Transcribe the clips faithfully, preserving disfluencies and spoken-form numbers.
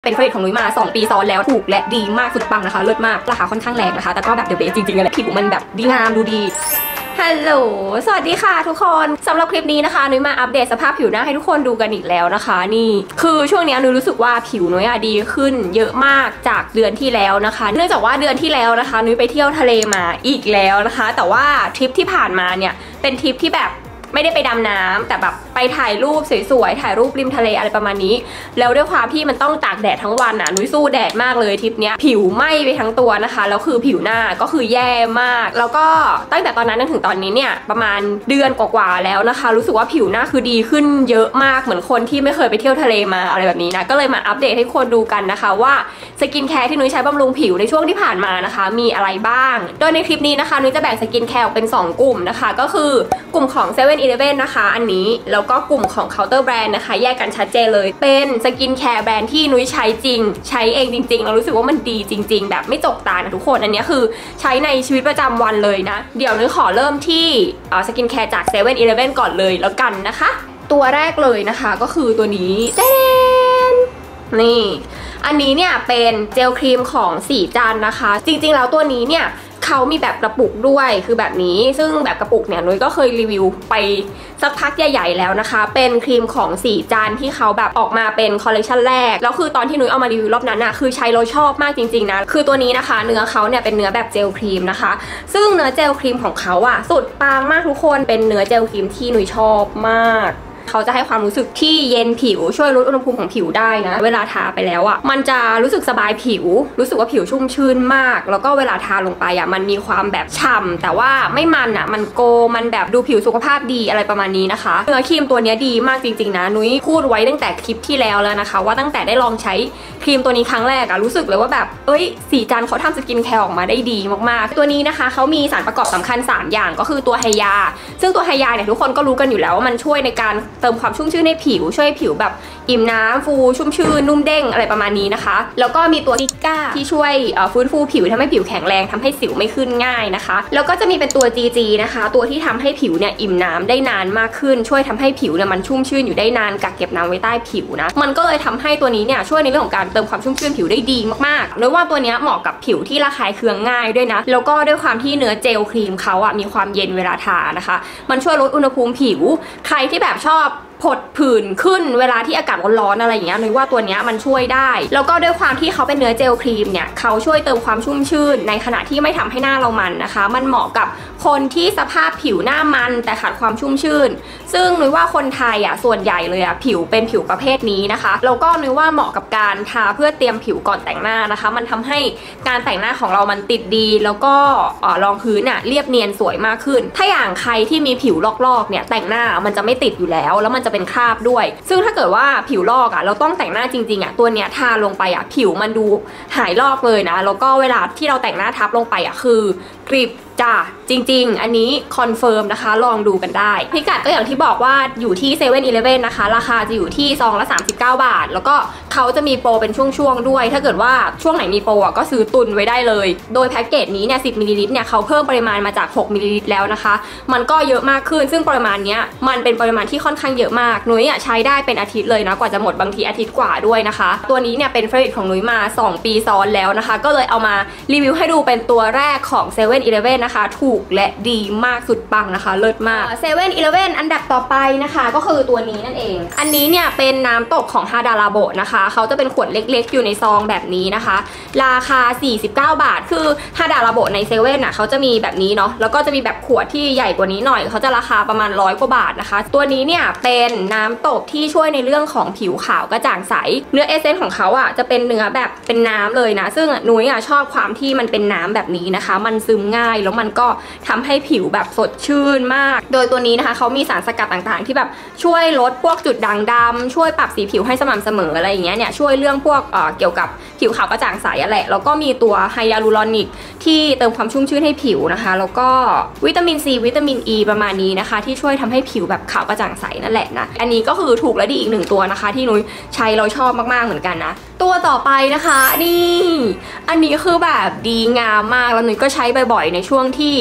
เป็นเฟรนด์ของนุ้ยมาสองปีซ้อนแล้วถูกและดีมากสุดปังนะคะเลิศมากราคาค่อนข้างแรงนะคะแต่ก็แบบเดอะเบสจริงๆเลยผิวมันแบบดีงามดูดีฮัลโหลสวัสดีค่ะทุกคนสำหรับคลิปนี้นะคะนุ้ยมาอัปเดตสภาพผิวหน้าให้ทุกคนดูกันอีกแล้วนะคะนี่คือช่วงนี้นุ้ยรู้สึกว่าผิวนุ้ยดีขึ้นเยอะมากจากเดือนที่แล้วนะคะเนื่องจากว่าเดือนที่แล้วนะคะนุ้ยไปเที่ยวทะเลมาอีกแล้วนะคะแต่ว่าทริปที่ผ่านมาเนี่ยเป็นทริปที่แบบไม่ได้ไปดำน้ำแต่แบบไปถ่ายรูปสวยๆถ่ายรูปริมทะเลอะไรประมาณนี้แล้วด้วยความที่มันต้องตากแดดทั้งวันอ่ะนุ้ยสู้แดดมากเลยทริปเนี้ยผิวไหม้ไปทั้งตัวนะคะแล้วคือผิวหน้าก็คือแย่มากแล้วก็ตั้งแต่ตอนนั้นจนถึงตอนนี้เนี่ยประมาณเดือนกว่าๆแล้วนะคะรู้สึกว่าผิวหน้าคือดีขึ้นเยอะมากเหมือนคนที่ไม่เคยไปเที่ยวทะเลมาอะไรแบบนี้นะก็เลยมาอัปเดตให้คนดูกันนะคะว่าสกินแคร์ที่นุ้ยใช้บำรุงผิวในช่วงที่ผ่านมานะคะมีอะไรบ้างโดยในคลิปนี้นะคะนุ้ยจะแบ่งสกินแคร์ออกเป็นสองกลุ่มนะคะก็คือกลุ่มของ เซเว่น อีเลฟเว่น นะคะอันนี้แล้วก็กลุ่มของ เคาน์เตอร์ แบรนด์ นะคะแยกกันชัดเจนเลยเป็นสกินแคร์แบรนด์ที่นุ้ยใช้จริงใช้เองจริงๆเรารู้สึกว่ามันดีจริงๆแบบไม่จกตานะทุกคนอันนี้คือใช้ในชีวิตประจำวันเลยนะเดี๋ยวนุ้ยขอเริ่มที่สกินแคร์จาก เซเว่น อีเลฟเว่น ก่อนเลยแล้วกันนะคะตัวแรกเลยนะคะก็คือตัวนี้เต้นนี่อันนี้เนี่ยเป็นเจลครีมของสีจันนะคะจริงๆแล้วตัวนี้เนี่ยเขามีแบบกระปุกด้วยคือแบบนี้ซึ่งแบบกระปุกเนี่ยนุ้ยก็เคยรีวิวไปสักพักใหญ่ๆแล้วนะคะเป็นครีมของสีจันที่เขาแบบออกมาเป็นคอลเลคชันแรกแล้วคือตอนที่นุ้ยเอามารีวิวรอบนั้นน่ะคือใช้เราชอบมากจริงๆนะคือตัวนี้นะคะเนื้อเขาเนี่ยเป็นเนื้อแบบเจลครีมนะคะซึ่งเนื้อเจลครีมของเขาอะสุดปังมากทุกคนเป็นเนื้อเจลครีมที่นุ้ยชอบมากเขาจะให้ความรู้สึกที่เย็นผิวช่วยลดอุณหภูมิของผิวได้นะเวลาทาไปแล้วอ่ะมันจะรู้สึกสบายผิวรู้สึกว่าผิวชุ่มชื้นมากแล้วก็เวลาทาลงไปอ่ะมันมีความแบบฉ่ำแต่ว่าไม่มันอ่ะมันโกมันแบบดูผิวสุขภาพดีอะไรประมาณนี้นะคะเนื้อครีมตัวนี้ดีมากจริงๆนะนุ้ยพูดไว้ตั้งแต่คลิปที่แล้วแล้วนะคะว่าตั้งแต่ได้ลองใช้ครีมตัวนี้ครั้งแรกอ่ะรู้สึกเลยว่าแบบเอ้ยสีจันเขาทำสกินแคร์ออกมาได้ดีมากๆตัวนี้นะคะเขามีสารประกอบสำคัญสามอย่างก็คือตัวไฮยาซึ่งตัวไฮยาเนี่ยทุกคนก็รู้กันอยู่แล้วว่ามันช่วยในการเติมความชุ่มชื้นในผิวช่วยผิวแบบอิ่มน้ำฟูชุ่มชื้นนุ่มเด้งอะไรประมาณนี้นะคะแล้วก็มีตัวซิก้าที่ช่วยฟื้นฟูผิวทำให้ผิวแข็งแรงทำให้สิวไม่ขึ้นง่ายนะคะแล้วก็จะมีเป็นตัว จี จี นะคะตัวที่ทำให้ผิวเนี่ยอิ่มน้ำได้นานมากขึ้นช่วยทำให้ผิวเนี่ยมันชุ่มชื้นอยู่ได้นานกักเก็บน้ำไว้ใต้ผิวนะมันก็เลยทำให้ตัวนี้เนี่ยช่วยในเรื่องของการเติมความชุ่มชื้นผิวได้ดีมากๆเลยว่าตัวนี้เหมาะกับผิวที่ระคายเคืองง่ายด้วยนะแล้วก็ด้วยความที่เนื้อเจลครีมเขาอะมีความเย็นเวลาทานะคะมันช่วยลดอุณหภูมิผิวใครที่แบบชอบผดผื่นขึ้นเวลาที่อากาศร้อนๆอะไรอย่างเงี้ยนุ้ยว่าตัวนี้มันช่วยได้แล้วก็ด้วยความที่เขาเป็นเนื้อเจลครีมเนี่ยเขาช่วยเติมความชุ่มชื่นในขณะที่ไม่ทำให้หน้าเรามันนะคะมันเหมาะกับคนที่สภาพผิวหน้ามันแต่ขาดความชุ่มชื่นซึ่งนุ้ยว่าคนไทยอ่ะส่วนใหญ่เลยอ่ะผิวเป็นผิวประเภทนี้นะคะแล้วก็นุ้ยว่าเหมาะกับการทาเพื่อเตรียมผิวก่อนแต่งหน้านะคะมันทำให้การแต่งหน้าของเรามันติดดีแล้วก็รองพื้นอ่ะเรียบเนียนสวยมากขึ้นถ้าอย่างใครที่มีผิวลอกๆเนี่ยแต่งหน้ามันจะไม่ติดอยู่แล้วแล้วมันจะเป็นคราบด้วยซึ่งถ้าเกิดว่าผิวลอกอ่ะเราต้องแต่งหน้าจริงๆอ่ะตัวเนี้ยทาลงไปอ่ะผิวมันดูหายลอกเลยนะแล้วก็เวลาที่เราแต่งหน้าทับลงไปอ่ะคือกริบจ้าจริงๆอันนี้คอนเฟิร์มนะคะลองดูกันได้พิกัดก็อย่างที่บอกว่าอยู่ที่ เซเว่น อีเลฟเว่น นะคะราคาจะอยู่ที่ซองละสามสิบเก้าบาทแล้วก็เขาจะมีโปรเป็นช่วงๆด้วยถ้าเกิดว่าช่วงไหนมีโปรอ่ะก็ซื้อตุนไว้ได้เลยโดยแพ็กเกจนี้เนี่ยสิบมิลลิลิตรเนี่ยเขาเพิ่มปริมาณมาจากหกมิลลิลิตรแล้วนะคะมันก็เยอะมากขึ้นซึ่งปริมาณเนี้ยมันเป็นปริมาณที่ค่อนข้างเยอะมากนุ้ยอ่ะใช้ได้เป็นอาทิตย์เลยนะกว่าจะหมดบางทีอาทิตย์กว่าด้วยนะคะตัวนี้เนี่ยเป็นเฟรนด์ของนุ้ยมาสองปีซ้อนแล้วนะคะก็เลยเอามารีวิวให้ดูเป็นตัวแรกของ เซเว่น อีเลฟเว่น นะคะถูกและดีมากสุดปังนะคะเลิศมาก เซเว่น อีเลฟเว่น อันดับต่อไปนะคะก็คือตัวนี้นั่นเองอันนี้เนี่ยเป็นน้ำตกของฮาดาราโบะนะคะเขาจะเป็นขวดเล็กๆอยู่ในซองแบบนี้นะคะราคาสี่สิบเก้าบาทคือฮาดาราโบะในเซเว่นอ่ะเขาจะมีแบบนี้เนาะแล้วก็จะมีแบบขวดที่ใหญ่กว่านี้หน่อยเขาจะราคาประมาณร้อยกว่าบาทนะคะตัวนี้เนี่ยเป็นน้ำตกที่ช่วยในเรื่องของผิวขาวกระจ่างใสเนื้อเอเซนส์ของเขาอ่ะจะเป็นเนื้อแบบเป็นน้ำเลยนะซึ่งนุ้ยอ่ะชอบความที่มันเป็นน้ำแบบนี้นะคะมันซึมง่ายแล้วมันก็ทำให้ผิวแบบสดชื่นมากโดยตัวนี้นะคะเขามีสารสกัดต่างๆที่แบบช่วยลดพวกจุดด่างดำช่วยปรับสีผิวให้สม่ำเสมออะไรอย่างเงี้ยเนี่ยช่วยเรื่องพวกเอ่อเกี่ยวกับผิวขาวกระจ่างใสอะไรแล้วก็มีตัวไฮยาลูรอนิกที่เติมความชุ่มชื้นให้ผิวนะคะแล้วก็วิตามินซีวิตามินอีประมาณนี้นะคะที่ช่วยทำให้ผิวแบบขาวกระจ่างใสนั่นแหละนะอันนี้ก็คือถูกและดีอีกหนึ่งตัวนะคะที่นุ้ยใช้เราชอบมากๆเหมือนกันนะตัวต่อไปนะคะนี่อันนี้คือแบบดีงามมากแล้วนุ้ยก็ใช้บ่อยๆในช่วงที่ ไป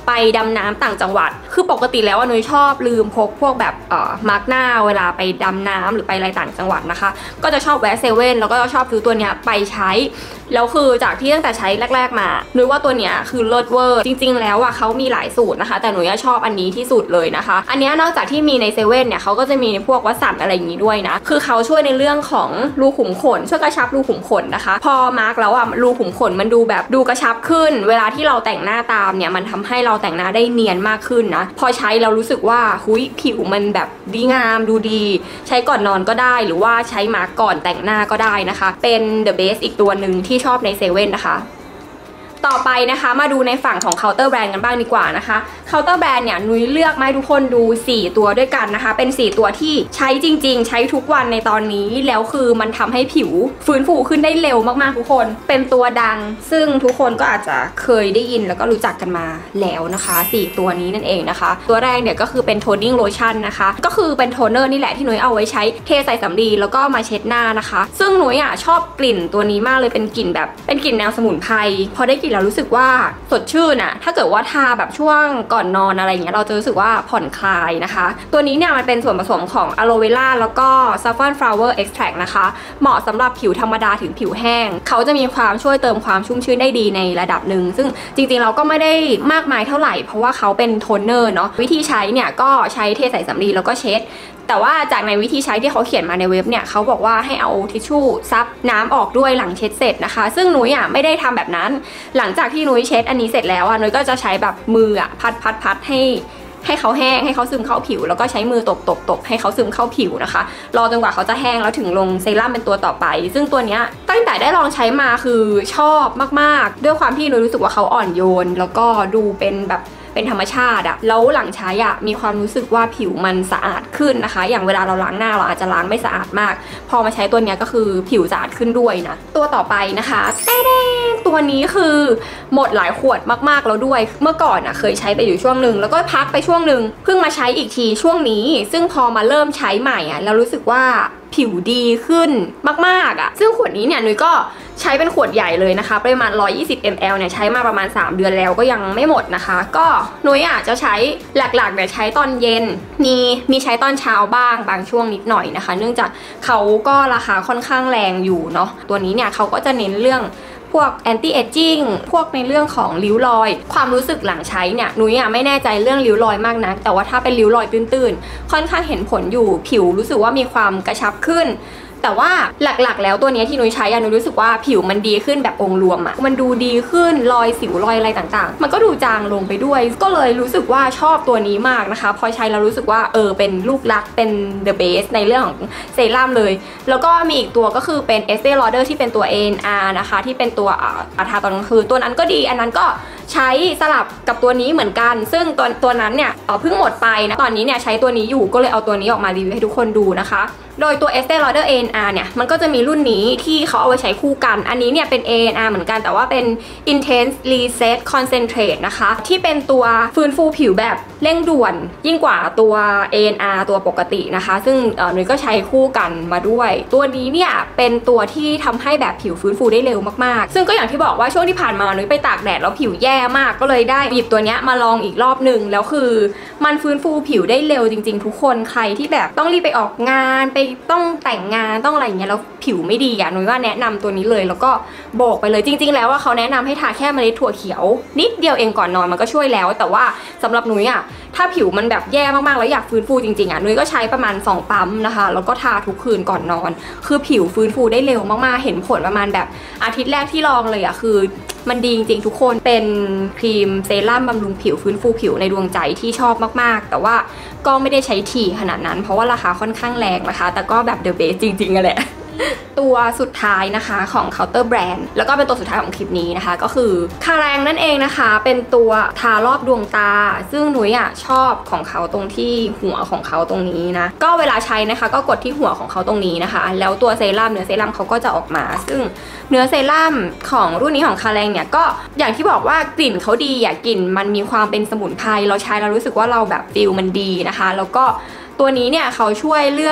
ไปดำน้ำต่างจังหวัดคือปกติแล้วนุ้ยชอบลืมพกพวกแบบเอ่อมาร์กหน้าเวลาไปดำน้ำหรือไปอะไรต่างจังหวัดนะคะก็จะชอบแวะเซเว่นแล้วก็ชอบซื้อตัวเนี้ยไปใช้แล้วคือจากที่ตั้งแต่ใช้แรกๆมานุ้ยว่าตัวเนี้ยคือเลิศเวอร์จริงๆแล้วอ่ะเขามีหลายสูตรนะคะแต่หนูชอบอันนี้ที่สุดเลยนะคะอันนี้นอกจากที่มีในเซเว่นเนี่ยเขาก็จะมีพวกวัสดุอะไรอย่างนี้ด้วยนะคือเขาช่วยในเรื่องของรูขุมขนช่วยกระชับรูขุมขนนะคะพอมาร์กแล้วอ่ะรูขุมขนมันดูแบบดูกระชับขึ้นเวลาที่เราแต่งหน้าตามเนี่ยมันทำให้เราแต่งหน้าได้เนียนมากขึ้นนะพอใช้เรารู้สึกว่าหุยผิวมันแบบดีงามดูดีใช้ก่อนนอนก็ได้หรือว่าใช้มาร์กก่อนแต่งหน้าก็ได้นะคะเป็น The Base อีกตัวหนึ่งที่ชอบในเซเว่นนะคะต่อไปนะคะมาดูในฝั่งของเคาน์เตอร์แบรนด์กันบ้างดีกว่านะคะเคาน์เตอร์แบรนด์เนี่ยนุ้ยเลือกมาให้ทุกคนดูสี่ตัวด้วยกันนะคะเป็นสี่ตัวที่ใช้จริงๆใช้ทุกวันในตอนนี้แล้วคือมันทำให้ผิวฟื้นฟูขึ้นได้เร็วมากๆทุกคนเป็นตัวดังซึ่งทุกคนก็อาจจะเคยได้ยินแล้วก็รู้จักกันมาแล้วนะคะสี่ตัวนี้นั่นเองนะคะตัวแรกเนี่ยก็คือเป็นโทนนิ่งโลชั่นนะคะก็คือเป็นโทนเนอร์นี่แหละที่นุ้ยเอาไว้ใช้เทใส่สำลีแล้วก็มาเช็ดหน้านะคะซึ่งนุ้ยอ่ะชอบกลิ่นตัวนี้มากเลยเป็นกลิ่นแบบเป็นกลิ่นแนวสมุนไพรพอได้กลิ่นแล้วรู้สึกว่าสดชื่นอะถ้าเกิดว่าทาแบบช่วงก่อนนอนอะไรอย่างเงี้ยเราจะรู้สึกว่าผ่อนคลายนะคะตัวนี้เนี่ยมันเป็นส่วนผสมของอะโลเวราแล้วก็ซัฟฟอนฟลาวเวอร์เอ็กซ์แทรคนะคะเหมาะสำหรับผิวธรรมดาถึงผิวแห้งเขาจะมีความช่วยเติมความชุ่มชื้นได้ดีในระดับหนึ่งซึ่งจริงๆเราก็ไม่ได้มากมายเท่าไหร่เพราะว่าเขาเป็นโทนเนอร์เนาะวิธีใช้เนี่ยก็ใช้เทใส่สำลีแล้วก็เช็ดแต่ว่าจากในวิธีใช้ที่เขาเขียนมาในเว็บเนี่ยเขาบอกว่าให้เอาทิชชู่ซับน้ำออกด้วยหลังเช็ดเสร็จนะคะซึ่งนุ้ยอ่ะไม่ได้ทำแบบนั้นหลังจากที่นุ้ยเช็ดอันนี้เสร็จแล้วอ่ะนุ้ยก็จะใช้แบบมืออ่ะพัดพัดพัดให้ให้เขาแห้งให้เขาซึมเข้าผิวแล้วก็ใช้มือตบตบตบให้เขาซึมเข้าผิวนะคะรอจนกว่าเขาจะแห้งแล้วถึงลงเซรั่มเป็นตัวต่อไปซึ่งตัวเนี้ยตั้งแต่ได้ลองใช้มาคือชอบมากๆด้วยความที่นุ้ยรู้สึกว่าเขาอ่อนโยนแล้วก็ดูเป็นแบบเป็นธรรมชาติอะแล้วหลังใช้อะมีความรู้สึกว่าผิวมันสะอาดขึ้นนะคะอย่างเวลาเราล้างหน้าเราอาจจะล้างไม่สะอาดมากพอมาใช้ตัวนี้ก็คือผิวสะอาดขึ้นด้วยนะตัวต่อไปนะคะเต้ๆตัวนี้คือหมดหลายขวดมากๆแล้วด้วยเมื่อก่อนอะเคยใช้ไปอยู่ช่วงหนึ่งแล้วก็พักไปช่วงหนึ่งเพิ่งมาใช้อีกทีช่วงนี้ซึ่งพอมาเริ่มใช้ใหม่อะเรารู้สึกว่าผิวดีขึ้นมากๆอ่ะซึ่งขวดนี้เนี่ยนุ้ยก็ใช้เป็นขวดใหญ่เลยนะคะประมาณหนึ่งร้อยยี่สิบมิลลิลิตรเนี่ยใช้มาประมาณสามเดือนแล้วก็ยังไม่หมดนะคะก็นุ้ยอ่ะจะใช้หลักๆเนี่ยใช้ตอนเย็นมีมีใช้ตอนเช้าบ้างบางช่วงนิดหน่อยนะคะเนื่องจากเขาก็ราคาค่อนข้างแรงอยู่เนาะตัวนี้เนี่ยเขาก็จะเน้นเรื่องพวก anti aging พวกในเรื่องของริ้วรอยความรู้สึกหลังใช้เนี่ยนุ้ยอ่ะไม่แน่ใจเรื่องริ้วรอยมากนะแต่ว่าถ้าเป็นริ้วรอยตื้นๆค่อนข้างเห็นผลอยู่ผิวรู้สึกว่ามีความกระชับขึ้นแต่ว่าหลักๆแล้วตัวนี้ที่นุ้ยใช้นุ้ยรู้สึกว่าผิวมันดีขึ้นแบบองค์รวมอะมันดูดีขึ้นรอยสิวรอยอะไรต่างๆมันก็ดูจางลงไปด้วยก็เลยรู้สึกว่าชอบตัวนี้มากนะคะพอใช้แล้วรู้สึกว่าเออเป็นลูกรักเป็น the best ในเรื่องของเซรั่มเลยแล้วก็มีอีกตัวก็คือเป็น Estee Lauder ที่เป็นตัว เอ เอ็น อาร์ นะคะที่เป็นตัวอาทาตอนกลางคืนตัวนั้นก็ดีอันนั้นก็ใช้สลับกับตัวนี้เหมือนกันซึ่งตัวตัวนั้นเนี่ยเพิ่งหมดไปนะตอนนี้เนี่ยใช้ตัวนี้อยู่ก็เลยเอาตัวนี้ออกมารีวิวให้ทุกคนดูนะคะโดยตัว Estee Lauder เอ เอ็น อาร์ เนี่ยมันก็จะมีรุ่นนี้ที่เขาเอาไว้ใช้คู่กันอันนี้เนี่ยเป็น เอ เอ็น อาร์ เหมือนกันแต่ว่าเป็น Intense Reset Concentrate นะคะที่เป็นตัวฟื้นฟูผิวแบบเร่งด่วนยิ่งกว่าตัว เอ เอ็น อาร์ ตัวปกตินะคะซึ่งหนูก็ใช้คู่กันมาด้วยตัวนี้เนี่ยเป็นตัวที่ทำให้แบบผิวฟื้นฟูได้เร็วมากๆซึ่งก็อย่างที่บอกว่าช่วงที่ผ่านมาหนูไปตากแดดแล้วผิวแย่มากก็เลยได้หยิบตัวนี้มาลองอีกรอบหนึ่งแล้วคือมันฟื้นฟูผิวได้เร็วจริงๆทุกคนใครที่แบบต้องรีบไปออกงานไปต้องแต่งงานต้องอะไรอย่างเงี้ยแล้วผิวไม่ดีอ่ะหนูว่าแนะนำตัวนี้เลยแล้วก็โบกไปเลยจริงๆแล้วว่าเขาแนะนำให้ทาแค่เมล็ดถั่วเขียวนิดเดียวเองก่อนนอนมันก็ช่วยแล้วแต่ว่าสำหรับหนูอ่ะถ้าผิวมันแบบแย่มากๆแล้วอยากฟื้นฟูจริงๆอ่ะหนูก็ใช้ประมาณสองปั๊มนะคะแล้วก็ทาทุกคืนก่อนนอนคือผิวฟื้นฟูได้เร็วมากๆเห็นผลประมาณแบบอาทิตย์แรกที่ลองเลยอ่ะคือมันดีจริงๆทุกคนเป็นครีมเซรั่มบำรุงผิวฟื้นฟูผิวในดวงใจที่ชอบมากๆแต่ว่าก็ไม่ได้ใช้ถี่ขนาดนั้นเพราะว่าราคาค่อนข้างแรงนะคะแต่ก็แบบ the best จริงๆอะแหละตัวสุดท้ายนะคะของ Counter Brand แล้วก็เป็นตัวสุดท้ายของคลิปนี้นะคะก็คือคาแรงนั่นเองนะคะเป็นตัวทารอบดวงตาซึ่งหนูอ่ะชอบของเขาตรงที่หัวของเขาตรงนี้นะก็เวลาใช้นะคะก็กดที่หัวของเขาตรงนี้นะคะแล้วตัวเซรั่มเนื้อเซรั่มเขาก็จะออกมาซึ่งเนื้อเซรั่มของรุ่นนี้ของคาแรงเนี่ยก็อย่างที่บอกว่ากลิ่นเขาดีอ่ะกลิ่นมันมีความเป็นสมุนไพรเราใช้เรารู้สึกว่าเราแบบฟิลมันดีนะคะแล้วก็ตัวนี้เนี่ยเขาช่วยเรื่อง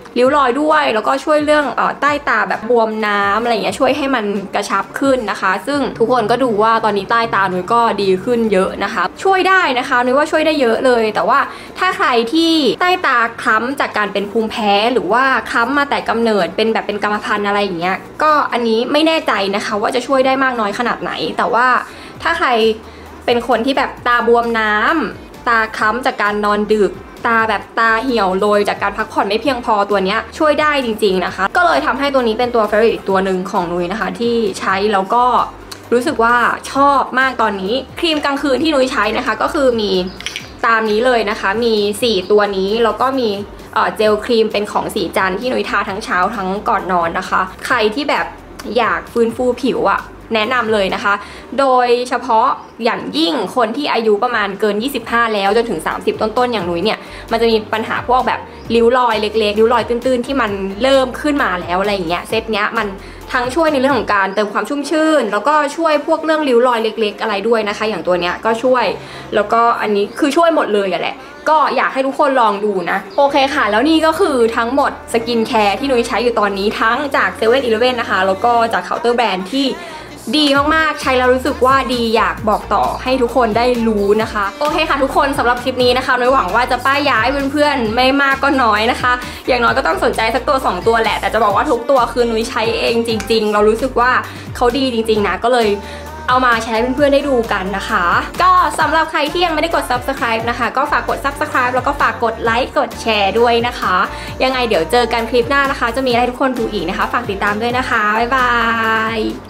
ริ้วรอยด้วยแล้วก็ช่วยเรื่องเอ่อใต้ตาแบบบวมน้ำอะไรอย่างเงี้ยช่วยให้มันกระชับขึ้นนะคะซึ่งทุกคนก็ดูว่าตอนนี้ใต้ตานุ้ยก็ดีขึ้นเยอะนะคะช่วยได้นะคะนุ้ยว่าช่วยได้เยอะเลยแต่ว่าถ้าใครที่ใต้ตาคล้ำจากการเป็นภูมิแพ้หรือว่าคล้ำมาแต่กำเนิดเป็นแบบเป็นกรรมพันธุ์อะไรอย่างเงี้ยก็อันนี้ไม่แน่ใจนะคะว่าจะช่วยได้มากน้อยขนาดไหนแต่ว่าถ้าใครเป็นคนที่แบบตาบวมน้ำตาคล้ำจากการนอนดึกตาแบบตาเหี่ยวโรยจากการพักผ่อนไม่เพียงพอตัวนี้ช่วยได้จริงๆนะคะก็เลยทำให้ตัวนี้เป็นตัวเฟรนด์อีกตัวหนึ่งของนุ้ยนะคะที่ใช้แล้วก็รู้สึกว่าชอบมากตอนนี้ครีมกลางคืนที่นุ้ยใช้นะคะก็คือมีตามนี้เลยนะคะมีสี่ตัวนี้แล้วก็มีเจลครีมเป็นของสีจันที่นุ้ยทาทั้งเช้าทั้งก่อนนอนนะคะใครที่แบบอยากฟื้นฟูผิวอะแนะนำเลยนะคะโดยเฉพาะอย่างยิ่งคนที่อายุประมาณเกินยี่สิบห้าแล้วจนถึงสามสิบต้นๆอย่างนุ้ยเนี่ยมันจะมีปัญหาพวกแบบริ้วรอยเล็กๆริ้วรอยตื้นๆที่มันเริ่มขึ้นมาแล้วอะไรอย่างเงี้ยเซตเนี้ยมันทั้งช่วยในเรื่องของการเติมความชุ่มชื่นแล้วก็ช่วยพวกเรื่องริ้วรอยเล็กๆอะไรด้วยนะคะอย่างตัวเนี้ยก็ช่วยแล้วก็อันนี้คือช่วยหมดเลยอะแหละก็อยากให้ทุกคนลองดูนะโอเคค่ะแล้วนี่ก็คือทั้งหมดสกินแคร์ที่นุ้ยใช้อยู่ตอนนี้ทั้งจากเซเว่นอีเลฟเว่นนะคะแล้วก็จากเคาน์เตอร์แบรนด์ที่ดีมากๆใช้แล้วรู้สึกว่าดีอยากบอกต่อให้ทุกคนได้รู้นะคะโอเคค่ะทุกคนสำหรับคลิปนี้นะคะนุ้ยหวังว่าจะป้ายยาให้เพื่อนๆไม่มากก็น้อยนะคะอย่างน้อยก็ต้องสนใจสักตัวสองตัวแหละแต่จะบอกว่าทุกตัวคือนุ้ยใช้เองจริงๆเรารู้สึกว่าเขาดีจริงๆนะก็เลยเอามาแชร์ให้เพื่อนๆได้ดูกันนะคะก็สำหรับใครที่ยังไม่ได้กด ซับสไครบ์ นะคะก็ฝากกด ซับสไครบ์ แล้วก็ฝากกดไลค์กดแชร์ด้วยนะคะยังไงเดี๋ยวเจอกันคลิปหน้านะคะจะมีอะไรให้ทุกคนดูอีกนะคะฝากติดตามด้วยนะคะบ๊ายบาย